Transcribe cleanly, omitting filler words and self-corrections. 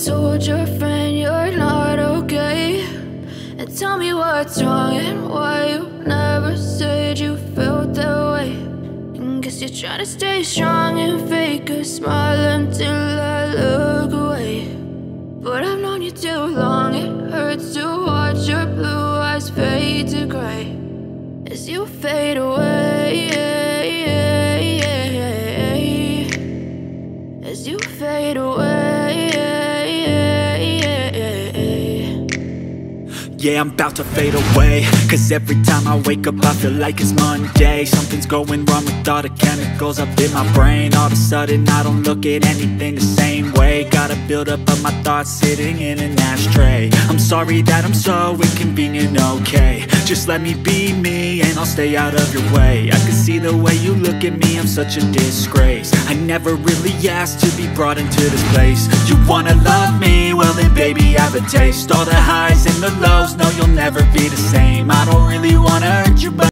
told your friend you're not okay? And tell me what's wrong and why you never said you felt that way. And guess you're trying to stay strong and fake a smile until I look away. But I've known you too long, it hurts to watch your blue eyes fade to gray as you fade away, as you fade away. Yeah, I'm about to fade away, cause every time I wake up I feel like it's Monday. Something's going wrong with all the chemicals up in my brain. All of a sudden I don't look at anything the same way. Gotta build up of my thoughts sitting in an ashtray. I'm sorry that I'm so inconvenient, okay? Just let me be me and I'll stay out of your way. I can see the way you look at me, I'm such a disgrace. I never really asked to be brought into this place. You wanna love me? Well then baby, have a taste. All the highs and the lows, no, you'll never be the same. I don't really wanna hurt you, but